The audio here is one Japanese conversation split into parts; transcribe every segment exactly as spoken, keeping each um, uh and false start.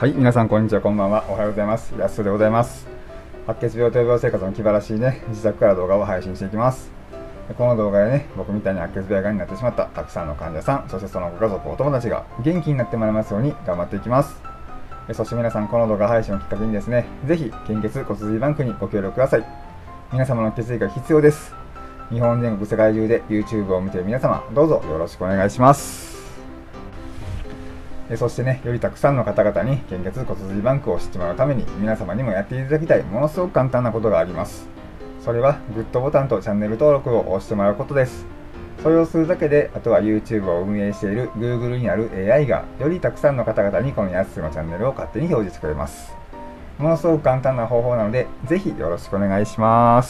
はい、皆さんこんにちは、こんばんは。おはようございます。やすでございます。白血病と予防生活の気晴らしいね、自宅から動画を配信していきます。この動画でね、僕みたいに白血病がんになってしまったたくさんの患者さん、そしてそのご家族、お友達が元気になってもらえますように頑張っていきます。そして皆さん、この動画配信をきっかけにですね、ぜひ献血骨髄バンクにご協力ください。皆様の血液が必要です。日本全国世界中で YouTube を見ている皆様、どうぞよろしくお願いします。そしてね、よりたくさんの方々に献血骨髄バンクを知ってもらうために、皆様にもやっていただきたいものすごく簡単なことがあります。それはグッドボタンとチャンネル登録を押してもらうことです。それをするだけで、あとは YouTube を運営している Google にある エーアイ がよりたくさんの方々にこのやつのチャンネルを勝手に表示してくれます。ものすごく簡単な方法なので、ぜひよろしくお願いします。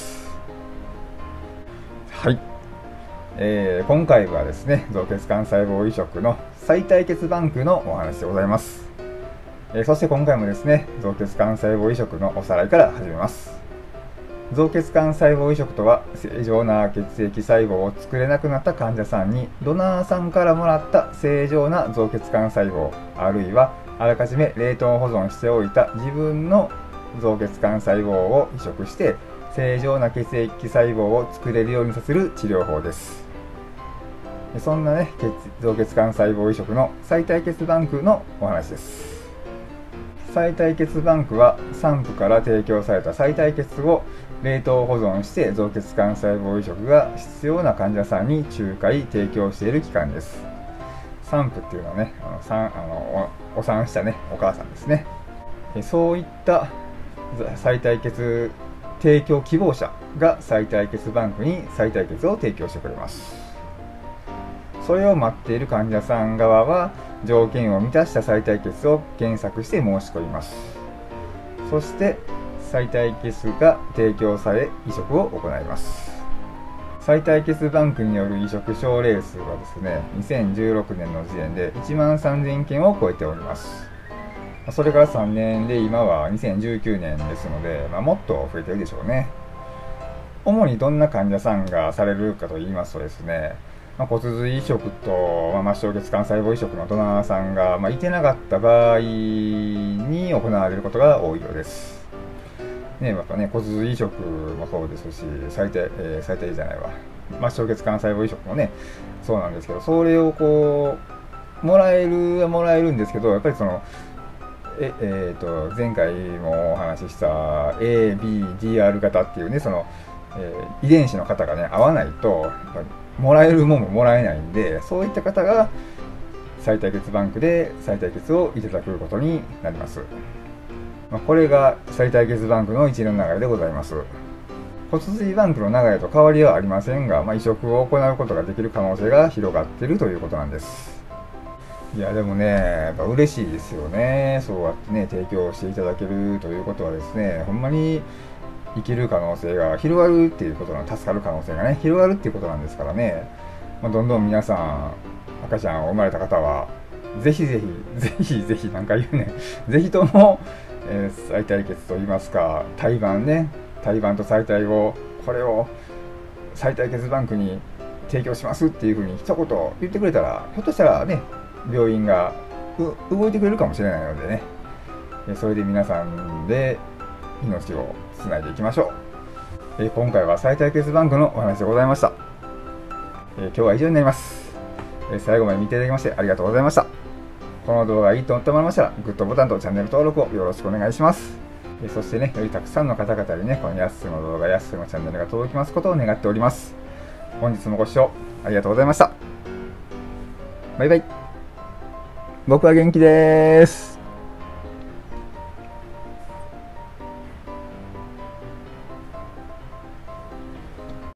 はい、えー、今回はですね、造血幹細胞移植の再体血バンクのお話でございます。えー、そして今回もですね、造血幹細胞移植のおさらいから始めます。造血幹細胞移植とは、正常な血液細胞を作れなくなった患者さんにドナーさんからもらった正常な造血幹細胞、あるいはあらかじめ冷凍保存しておいた自分の造血幹細胞を移植して正常な血液細胞を作れるようにさせる治療法です。そんなね、造血幹細胞移植の再体血バンクのお話です。再体血バンクは産婦から提供された再体血を冷凍保存して造血幹細胞移植が必要な患者さんに仲介提供している機関です。産婦っていうのはね、あの産あのお、お産したね、お母さんですね。そういった再体血提供希望者が再体血バンクに再体血を提供してくれます。それを待っている患者さん側は条件を満たした再体血を検索して申し込みます。そして再体血が提供され移植を行います。再体血バンクによる移植症例数はですね、にせんじゅうろくねんの時点でいちまんさんぜんけんを超えております。それからさんねんで今はにせんじゅうきゅうねんですので、まあ、もっと増えてるでしょうね。主にどんな患者さんがされるかと言いますとですね、まあ、骨髄移植と、まあ、末梢血幹細胞移植のドナーさんが、まあ、いてなかった場合に行われることが多いようです。ね、やっぱね、骨髄移植もそうですし、最低、えー、最低じゃないわ、末梢血幹細胞移植もね、そうなんですけど、それをこう、もらえるはもらえるんですけど、やっぱりその、ええー、と前回もお話しした エービーディーアール 型っていうね、その、えー、遺伝子の型がね、合わないと、やっぱりもらえるもんももらえないんで、そういった方が再体血バンクで再体血をいただくことになります。まあ、これが再体血バンクの一連の流れでございます。骨髄バンクの流れと変わりはありませんが、まあ、移植を行うことができる可能性が広がっているということなんです。いやでもね、やっぱ嬉しいですよね。そうやってね、提供していただけるということはですね、ほんまに生きる可能性が広がるっていうことの、助かる可能性がね、広がるっていうことなんですからね、まあ、どんどん皆さん、赤ちゃんを生まれた方は、ぜひぜひ、ぜひぜひ、なんか言うね、ぜひとも、えー、再体血といいますか、胎盤ね、胎盤と再体を、これを再体血バンクに提供しますっていうふうに一言言ってくれたら、ひょっとしたらね、病院が動いてくれるかもしれないのでね、それで皆さんで命をつないでいきましょう。今回は再体血バンクのお話でございました。今日は以上になります。最後まで見ていただきましてありがとうございました。この動画がいいと思ってもらいましたら、グッドボタンとチャンネル登録をよろしくお願いします。そしてね、よりたくさんの方々にね、このやっすーの動画、やっすーのチャンネルが届きますことを願っております。本日もご視聴ありがとうございました。バイバイ。僕は元気です。